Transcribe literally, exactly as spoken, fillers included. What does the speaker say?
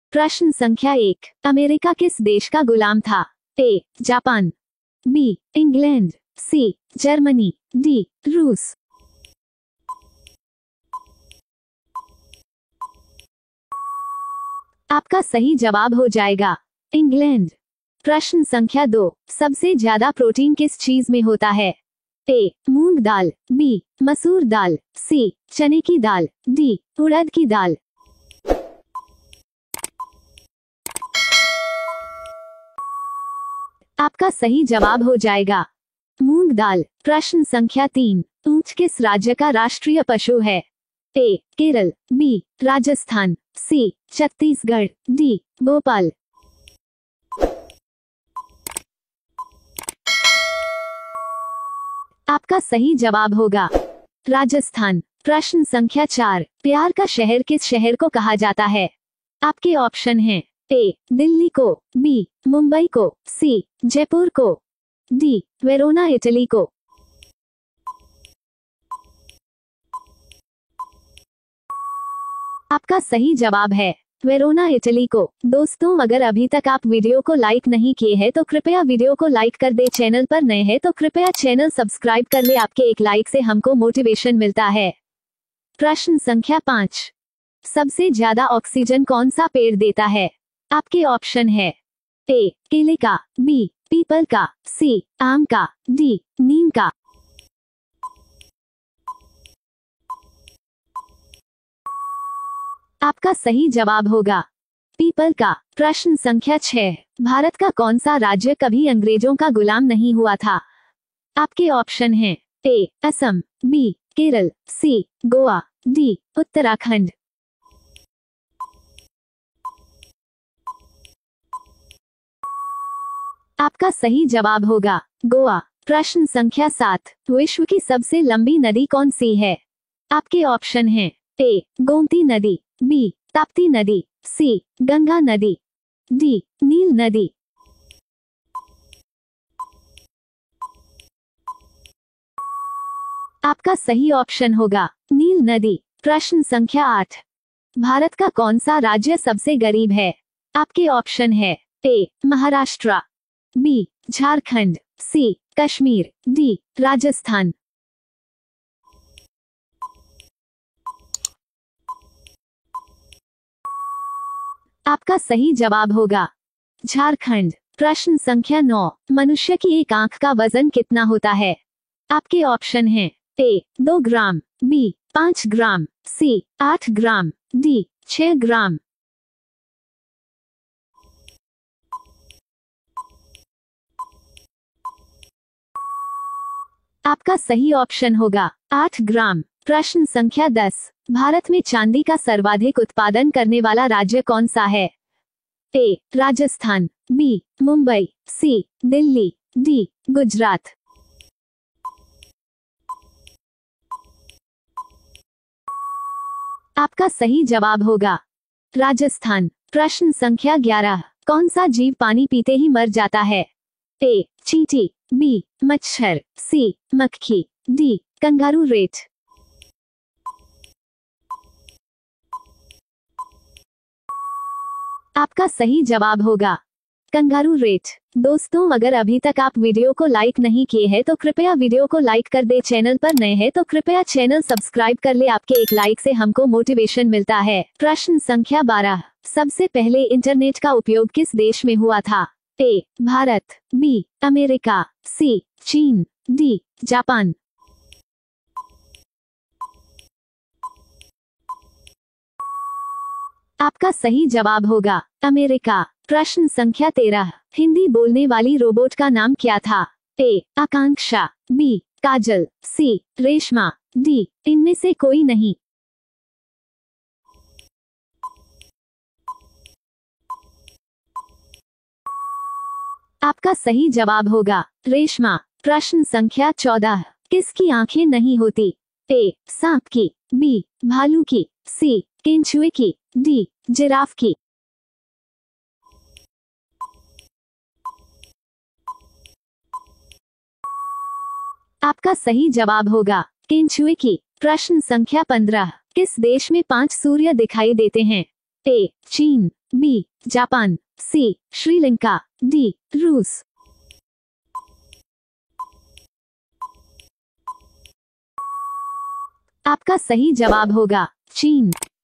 प्रश्न संख्या एक, अमेरिका किस देश का गुलाम था? A Japan, B England, C Germany, D रूस। आपका सही जवाब हो जाएगा इंग्लैंड। प्रश्न संख्या दो, सबसे ज्यादा प्रोटीन किस चीज में होता है? ए मूंग दाल, बी मसूर दाल, सी चने की दाल, डी उड़द की दाल। आपका सही जवाब हो जाएगा मूंग दाल। प्रश्न संख्या तीन, ऊंट किस राज्य का राष्ट्रीय पशु है? A Kerala, B Rajasthan, C Chhattisgarh, D Bhopal. आपका सही जवाब होगा राजस्थान। प्रश्न संख्या चार, प्यार का शहर किस शहर को कहा जाता है? आपके ऑप्शन हैं ए दिल्ली को, बी मुंबई को, सी जयपुर को, डी वेरोना इटली को। आपका सही जवाब है वेरोना इटली को। दोस्तों, अगर अभी तक आप वीडियो को लाइक नहीं किए हैं तो कृपया वीडियो को लाइक कर दे। चैनल पर नए हैं तो कृपया चैनल सब्सक्राइब कर ले। आपके एक लाइक से हमको मोटिवेशन मिलता है। प्रश्न संख्या पाँच, सबसे ज्यादा ऑक्सीजन कौन सा पेड़ देता है? आपके ऑप्शन है ए केले का, बी पीपल का, सी आम का, डी नीम का। आपका सही जवाब होगा पीपल का। प्रश्न संख्या छह, भारत का कौन सा राज्य कभी अंग्रेजों का गुलाम नहीं हुआ था? आपके ऑप्शन हैं A Assam, B Kerala, C Goa, D Uttarakhand. आपका सही जवाब होगा गोवा। प्रश्न संख्या सात, विश्व की सबसे लंबी नदी कौन सी है? आपके ऑप्शन हैं ए गोमती नदी, बी ताप्ती नदी, सी गंगा नदी, डी नील नदी। आपका सही ऑप्शन होगा नील नदी। प्रश्न संख्या आठ, भारत का कौन सा राज्य सबसे गरीब है? आपके ऑप्शन है A Maharashtra, B Jharkhand, C Kashmir, D Rajasthan. आपका सही जवाब होगा झारखंड। प्रश्न संख्या नौ, मनुष्य की एक आंख का वजन कितना होता है? आपके ऑप्शन हैं ए दो ग्राम, बी पाँच ग्राम, सी आठ ग्राम, डी छह ग्राम। आपका सही ऑप्शन होगा आठ ग्राम। प्रश्न संख्या दस, भारत में चांदी का सर्वाधिक उत्पादन करने वाला राज्य कौन सा है? A Rajasthan, B Mumbai, C Delhi, D Gujarat. आपका सही जवाब होगा राजस्थान। प्रश्न संख्या ग्यारह, कौन सा जीव पानी पीते ही मर जाता है? ए चींटी, बी मच्छर, सी मक्खी, डी कंगारू रेट। आपका सही जवाब होगा कंगारू रेट। दोस्तों, अगर अभी तक आप वीडियो को लाइक नहीं किए हैं तो कृपया वीडियो को लाइक कर दे। चैनल पर नए हैं तो कृपया चैनल सब्सक्राइब कर ले। आपके एक लाइक से हमको मोटिवेशन मिलता है। प्रश्न संख्या बारह, सबसे पहले इंटरनेट का उपयोग किस देश में हुआ था? A Bharat, B America, C चीन, डी जापान। आपका सही जवाब होगा अमेरिका। प्रश्न संख्या तेरह, हिंदी बोलने वाली रोबोट का नाम क्या था? A Akanksha, B Kajal, C Reshma, D इनमें से कोई नहीं। आपका सही जवाब होगा रेशमा। प्रश्न संख्या चौदह, किसकी आंखें नहीं होती? ए सांप की, बी भालू की, सी केंचुए की, डी जिराफ की। आपका सही जवाब होगा केंचुए की। प्रश्न संख्या पंद्रह, किस देश में पांच सूर्य दिखाई देते हैं? ए चीन, B Japan, C Sri Lanka, D रूस। आपका सही जवाब होगा चीन।